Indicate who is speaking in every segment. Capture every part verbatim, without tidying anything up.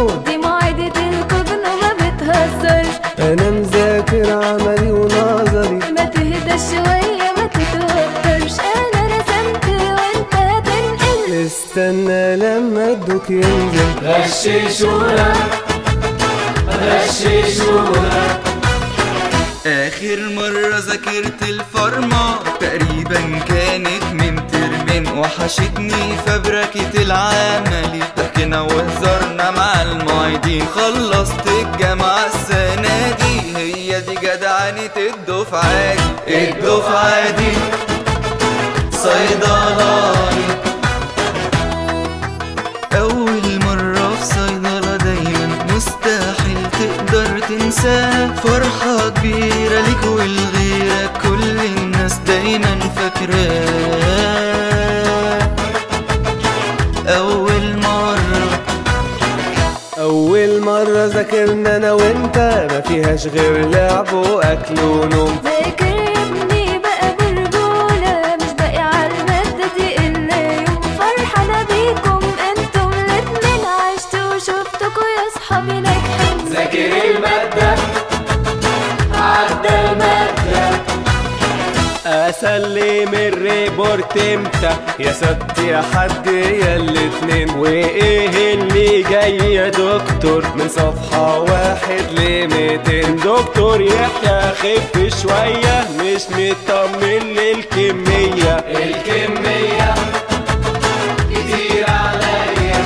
Speaker 1: الموت،
Speaker 2: دي معدة القطن وما بتهزرش.
Speaker 1: انا مذاكر عملي ونظري،
Speaker 2: ما تهدى شوية ما تتوترش. انا رسمت وانت هتنقل،
Speaker 1: استنى لما الدوك ينزل.
Speaker 3: غششونا غششونا.
Speaker 4: آخر مرة ذاكرت الفارما تقريبا كانت من ترمين، وحشتني فبركة العملي، ضحكنا وهزرنا مع المعيدين. خلصت الجامعة السنة دي، هي دي جدعنة الدفعة دي. الدفعة دي صيدلاني. أول مرة في صيدلة دايما مستحيل تقدر تنساها، فرحة كبيرة ليك ولغيرك، كل الناس دايما فاكراها. أول مرة
Speaker 1: أول مرة ذاكرنا أنا وأنت، ما فيهاش غير لعب وأكل ونوم.
Speaker 2: ذاكر يا ابني بقى برجولة، مش باقي على المادة دي إلا يوم. فرحانة بيكم انتم الاتنين، عشت وشفتكوا يا صحابي ناجحين.
Speaker 3: ذاكر المادة عدى المادة.
Speaker 1: اسلم الريبورت امتى يا ست يا حد يا الاتنين؟ وايه اللي جاي يا دكتور من صفحة واحد لميتين؟ دكتور يحيى خف شوية، مش مطمن للكمية.
Speaker 3: الكمية كتير عليا.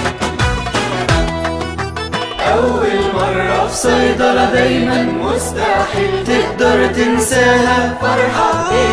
Speaker 3: أول مرة في صيدلة دايما مستحيل تقدر تنساها، فرحة